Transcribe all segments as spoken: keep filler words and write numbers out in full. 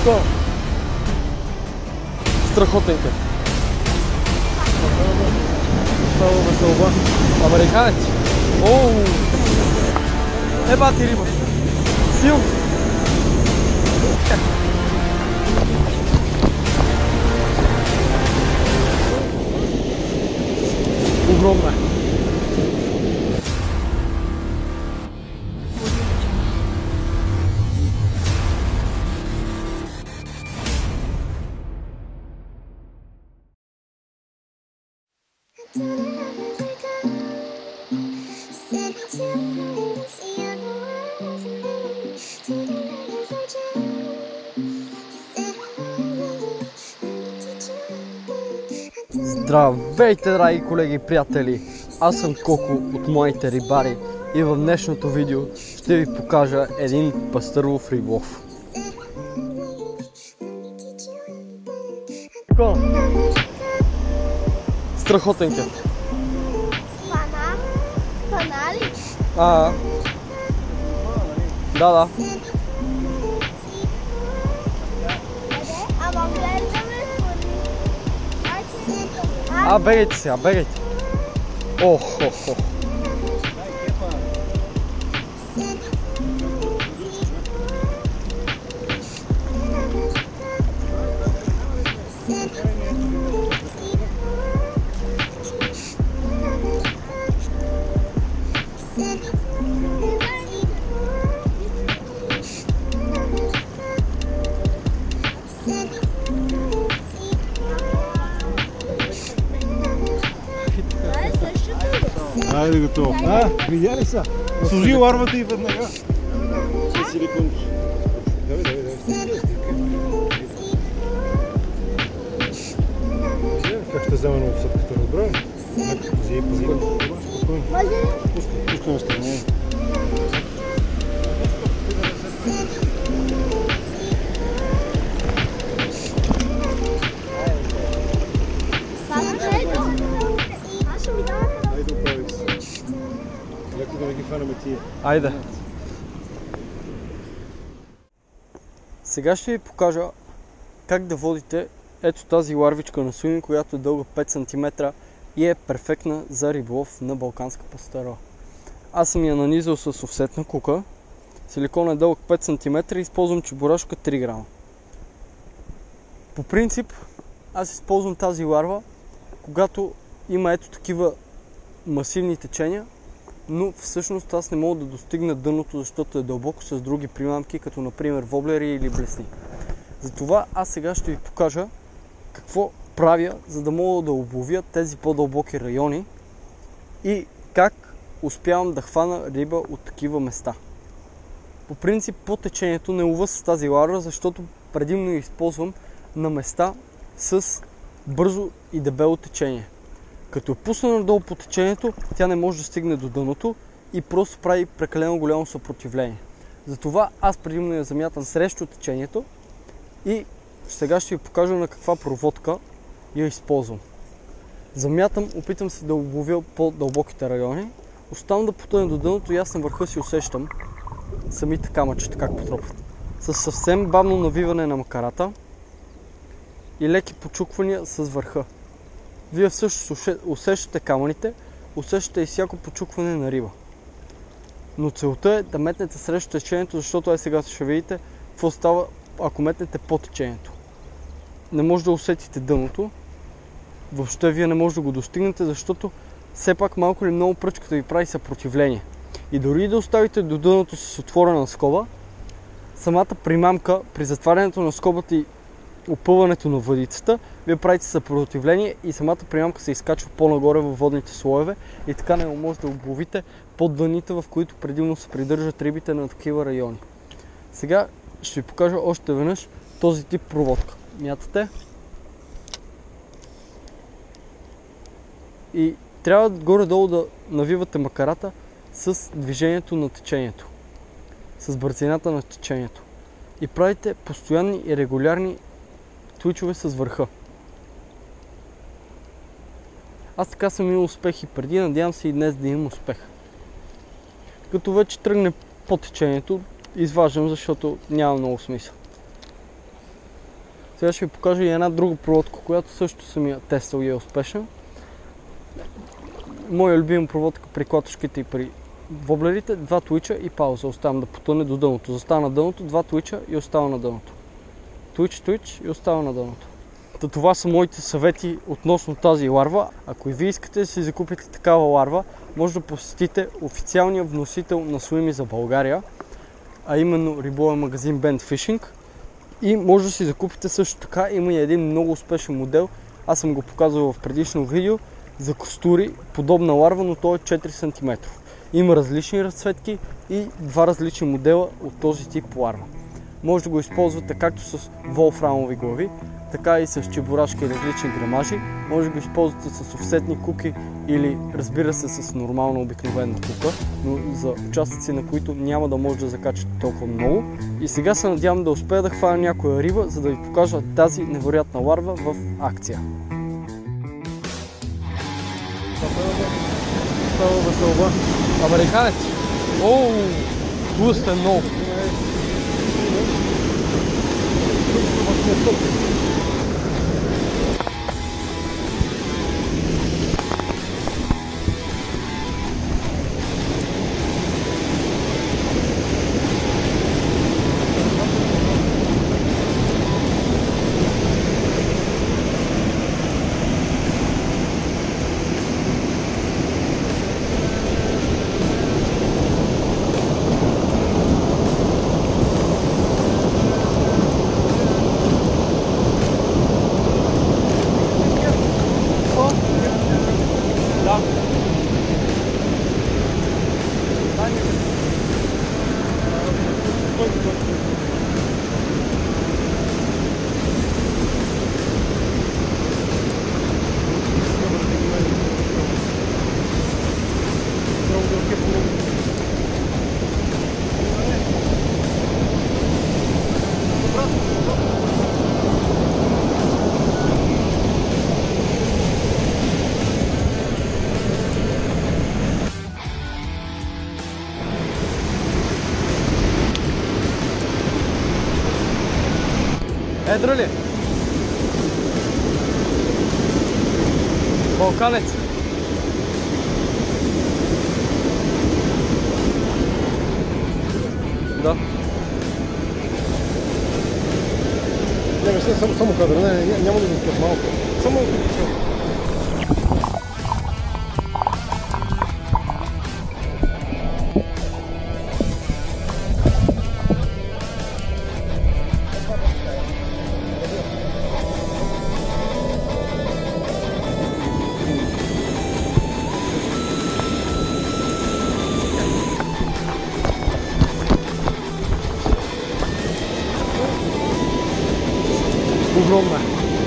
Какво? Страхотен кът. Става веселба. Американец. Оу! Е, бати риба. Силно. Огромна е. Здравейте, драги колеги и приятели! Аз съм Коко от Младите рибари и в днешното видео ще ви покажа един пастърлов риболов. Страхотен кет. Пана? Пана ли? А, да, да. Ама гледаме А, бегайте сега, бегайте. Ох, ох, ох. Айде готово. А, видя ли са? Служи ларвата и веднага. С силикон. Давай, давай, давай. Как ще взема на обсъдката, разбрам? Взей, пази. Спокойно. Пускай на страна. Айде. Сега ще ви покажа как да водите ето тази ларвичка на суин, която е дълга пет сантиметра и е перфектна за риболов на балканска пастърла. Аз съм я нанизал с офсетна кука. Силикон е дълъг пет сантиметра и използвам чебурашка три грама. По принцип, аз използвам тази ларва, когато има ето такива масивни течения, но всъщност аз не мога да достигна дъното, защото е дълбоко с други примамки, като например воблери или блесни. Затова аз сега ще ви покажа какво правя, за да мога да обловя тези по-дълбоки райони и как успявам да хвана риба от такива места. По принцип по течението не лова с тази ларва, защото предимно я използвам на места с бързо и дебело течение. Като е пусна надолу по течението, тя не може да стигне до дъното и просто прави прекалено голямо съпротивление. Затова аз предимно я замятам срещу течението и сега ще ви покажа на каква проводка я използвам. Замятам, опитам се да обловя по-дълбоките райони, оставам да потъне до дъното и аз на върха си усещам самите камъчета как потропват. С съвсем бавно навиване на макарата и леки почуквания с върха. Вие всъщност усещате камъните, усещате и всяко почукване на риба. Но целта е да метнете срещу течението, защото е сега ще видите какво става, ако метнете по течението. Не може да усетите дъното, въобще вие не може да го достигнете, защото все пак малко или много пръчката ви прави съпротивление. И дори да оставите до дъното с отворена скоба, самата примамка при затварянето на скобата и опъването на въдицата, вие правите съпротивление и самата примамка се изкачва по-нагоре във водните слоеве и така не може да обловите под дъните, в които предимно се придържат рибите на такива райони. Сега ще ви покажа още веднъж този тип проводка. Мятате и трябва горе-долу да навивате макарата с движението на течението, с бързината на течението и правите постоянни и регулярни твичове с върха. Аз така съм имал успех и преди, надявам се и днес да имам успех. Като вече тръгне по течението, изваждам, защото няма много смисъл. Сега ще ви покажа и една друга проводка, която също съм я тествал и е успешна. Моя любима проводка при клатушките и при воблерите, два твича и пауза. Оставам да потъне до дъното. Застава на дъното, два твича и остава на дъното. Твич, твич и остава на дъното. Та това са моите съвети относно тази ларва. Ако и вие искате да си закупите такава ларва, може да посетите официалния вносител на Swim Me за България, а именно риболовен магазин Bent Fishing. И може да си закупите също така, има и един много успешен модел, аз съм го показвал в предишно видео, за костури, подобна ларва, но той е четири сантиметра. Има различни разцветки и два различни модела от този тип ларва. Може да го използвате както с волфрамови глави, така и с чебурашки и различни грамажи. Може да го използвате с офсетни куки или, разбира се, с нормална обикновена кука, но за участъци, на които няма да може да закачате толкова много. И сега се надявам да успея да хваля някоя риба, за да ви покажа тази невероятна ларва в акция. Става веселба. Американец! Оу! Пустен много! Едро ли? Балканец. Да. Не, не, само, само кадър, не, не, няма да го пускат малко. Само да го пускат. Огромна.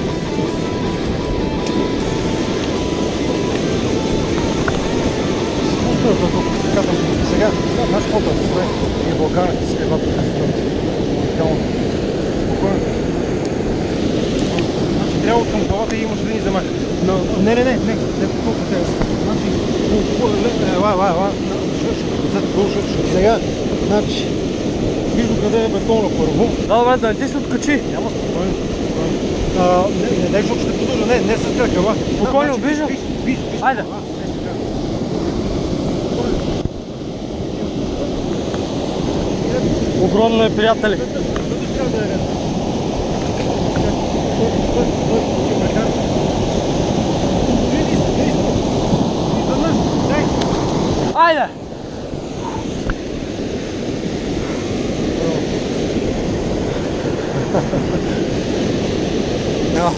Казвам сега, наш фото е Балканец, е едното уникално. Спокойно. Значи трябва от към главата и имаш да ни замахаш. Не, не, не, не, не, колко сега. Значи, ела, ела, ела, сега, значи, виж до къде е бетона първо. Да, добре, да не ти се откачи. Няма спокойно. А, не, не, дай, защото ще продължа. Не, не с кръка, ела. Спокойно, виждам. Айде. Огромно е, приятели. Айде! No.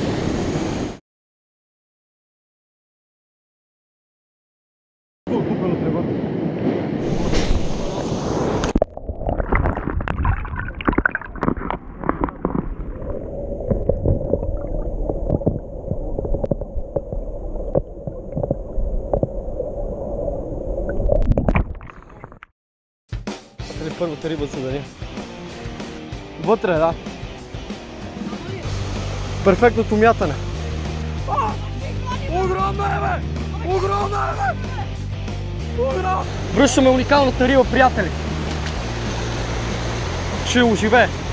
Първата риба се даде. Вътре, да. Перфектното мятане. Огромно е, бе! Огромно е, бе! Огромно! Връщаме уникалната риба, приятели. Ще оживее.